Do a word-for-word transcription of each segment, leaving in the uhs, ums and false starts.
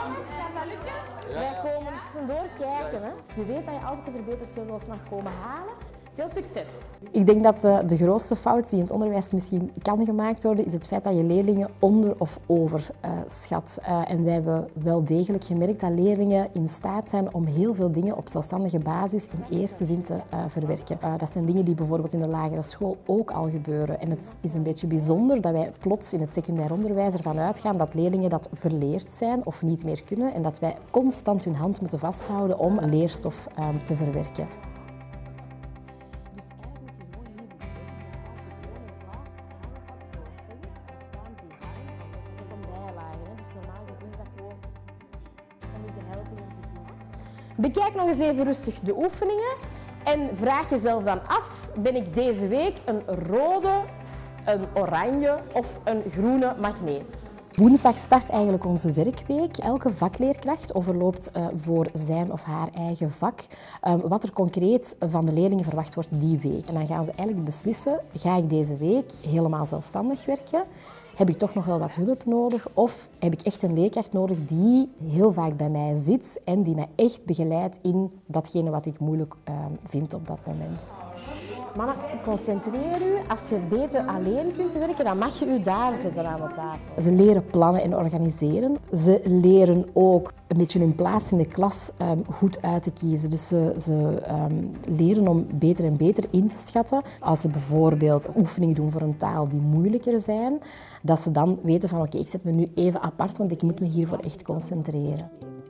Thomas, gaat dat lukken? Ja. Wij komen tussendoor kijken. Hè? Je weet dat je altijd de verbetersleutels mag komen halen. Veel succes! Ik denk dat de, de grootste fout die in het onderwijs misschien kan gemaakt worden, is het feit dat je leerlingen onder- of overschat. Uh, uh, en wij hebben wel degelijk gemerkt dat leerlingen in staat zijn om heel veel dingen op zelfstandige basis in eerste zin te uh, verwerken. Uh, dat zijn dingen die bijvoorbeeld in de lagere school ook al gebeuren. En het is een beetje bijzonder dat wij plots in het secundair onderwijs ervan uitgaan dat leerlingen dat verleerd zijn of niet meer kunnen en dat wij constant hun hand moeten vasthouden om leerstof uh, te verwerken. Bekijk nog eens even rustig de oefeningen en vraag jezelf dan af, ben ik deze week een rode, een oranje of een groene magneet? Woensdag start eigenlijk onze werkweek. Elke vakleerkracht overloopt uh, voor zijn of haar eigen vak um, wat er concreet van de leerlingen verwacht wordt die week. En dan gaan ze eigenlijk beslissen, ga ik deze week helemaal zelfstandig werken? Heb ik toch nog wel wat hulp nodig? Of heb ik echt een leerkracht nodig die heel vaak bij mij zit en die mij echt begeleidt in datgene wat ik moeilijk uh, vind op dat moment? Mama, concentreer u. Als je beter alleen kunt werken, dan mag je u daar zetten aan de tafel. Ze leren plannen en organiseren. Ze leren ook een beetje hun plaats in de klas um, goed uit te kiezen. Dus ze, ze um, leren om beter en beter in te schatten. Als ze bijvoorbeeld oefeningen doen voor een taal die moeilijker zijn, dat ze dan weten van oké, okay, ik zet me nu even apart, want ik moet me hiervoor echt concentreren.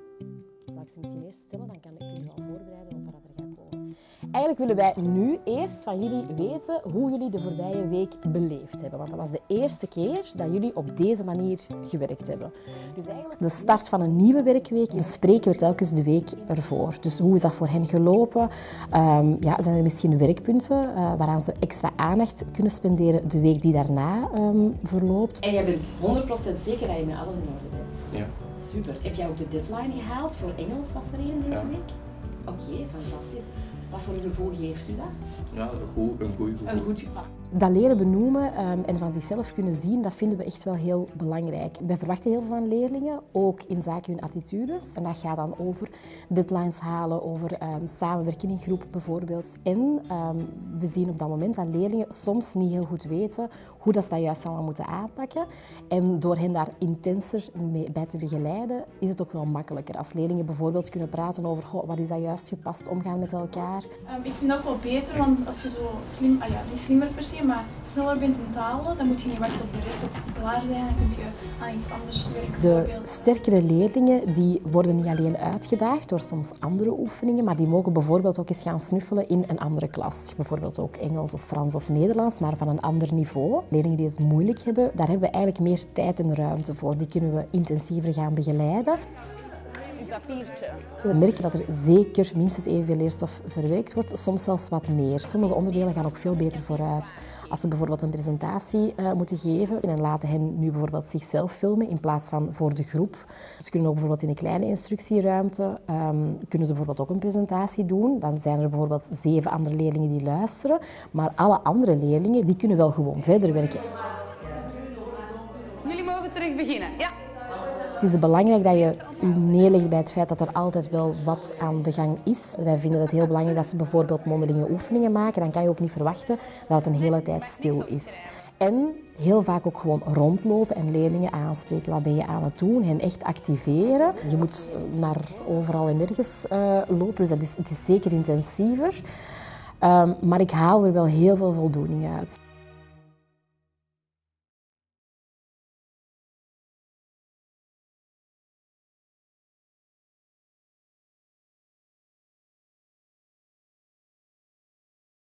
Zal ik ze misschien eerst stellen, dan kan ik jullie al voorbereiden op wat er gaat komen. Eigenlijk willen wij nu eerst van jullie weten hoe jullie de voorbije week beleefd hebben. Want dat was de eerste keer dat jullie op deze manier gewerkt hebben. Dus eigenlijk de start van een nieuwe werkweek spreken we telkens de week ervoor. Dus hoe is dat voor hen gelopen? Um, ja, zijn er misschien werkpunten uh, waaraan ze extra aandacht kunnen spenderen de week die daarna um, verloopt? En jij bent honderd procent zeker dat je met alles in orde bent? Ja. Super. Heb jij ook de deadline gehaald? Voor Engels was er één deze ja. week? Oké, okay, fantastisch. Wat voor een gevoel geeft u dat? Ja, een goed, een goed gevoel. Een goed gevoel. Dat leren benoemen um, en van zichzelf kunnen zien, dat vinden we echt wel heel belangrijk. Wij verwachten heel veel van leerlingen, ook in zaken hun attitudes. En dat gaat dan over deadlines halen, over um, samenwerken in groep bijvoorbeeld. En um, we zien op dat moment dat leerlingen soms niet heel goed weten hoe dat ze dat juist allemaal moeten aanpakken. En door hen daar intenser mee, bij te begeleiden, is het ook wel makkelijker. Als leerlingen bijvoorbeeld kunnen praten over goh, wat is dat juist gepast, omgaan met elkaar. Um, ik vind dat ook wel beter, want als je zo slim, ah ja, niet slimmer per se, maar sneller bent in talen, dan moet je niet wachten op de rest tot die klaar zijn. Dan kun je aan iets anders werken. De sterkere leerlingen die worden niet alleen uitgedaagd door soms andere oefeningen, maar die mogen bijvoorbeeld ook eens gaan snuffelen in een andere klas. Bijvoorbeeld ook Engels of Frans of Nederlands, maar van een ander niveau. Leerlingen die het moeilijk hebben, daar hebben we eigenlijk meer tijd en ruimte voor. Die kunnen we intensiever gaan begeleiden. Papiertje. We merken dat er zeker minstens evenveel leerstof verwerkt wordt, soms zelfs wat meer. Sommige onderdelen gaan ook veel beter vooruit. Als ze bijvoorbeeld een presentatie uh, moeten geven en laten hen nu bijvoorbeeld zichzelf filmen in plaats van voor de groep. Ze kunnen ook bijvoorbeeld in een kleine instructieruimte um, kunnen ze bijvoorbeeld ook een presentatie doen. Dan zijn er bijvoorbeeld zeven andere leerlingen die luisteren, maar alle andere leerlingen die kunnen wel gewoon verder werken. Jullie mogen terug beginnen. Ja. Het is belangrijk dat je je neerlegt bij het feit dat er altijd wel wat aan de gang is. Wij vinden het heel belangrijk dat ze bijvoorbeeld mondelinge oefeningen maken. Dan kan je ook niet verwachten dat het een hele tijd stil is. En heel vaak ook gewoon rondlopen en leerlingen aanspreken. Wat ben je aan het doen? Hen echt activeren. Je moet naar overal en nergens uh, lopen, dus dat is, het is zeker intensiever. Um, maar ik haal er wel heel veel voldoening uit.